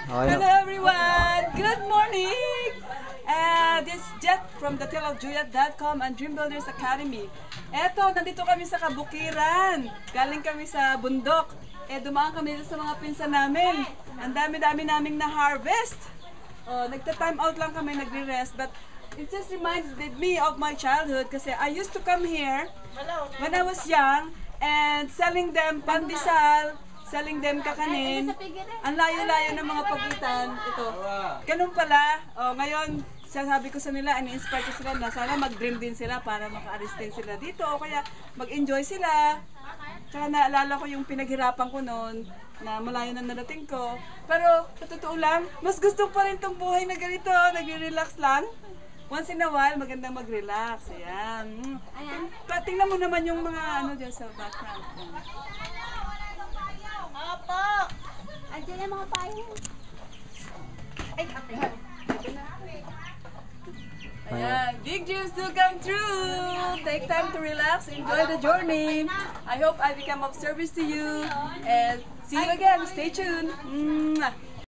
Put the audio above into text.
Okay Hello na. everyone! Good morning! This is Jet from thetaleofjuliet.com and Dream Builders Academy. Eto, nandito kami sa Kabukiran. Galing kami sa bundok. Dumaan kami sa mga pinsan namin. Ang dami-dami naming na-harvest. Nagta-time out lang kami, nagre-rest. But it just reminded me of my childhood kasi I used to come here when I was young and selling them pandesal, selling them kakanin. Ang layo-layo ng mga pagitan. Ito. Ganun pala. Ngayon, sasabi ko sa nila, ini-inspire ko sila na sana mag-dream din sila para maka-alis din sila dito. O kaya mag-enjoy sila. Tsaka naalala ko yung pinaghirapan ko noon na malayo na narating ko. Pero, sa totoo lang, mas gusto pa rin tong buhay na ganito. Nagre-relax lang. Once in a while, magandang mag-relax. Ayan. Tingnan mo naman yung mga ano dyan sa background. Opo! Andiyan yung mga payo. Ay, ate. Ayan, big dreams to come true. Take time to relax, enjoy the journey. I hope I become of service to you. And see you again. Stay tuned. Mwah.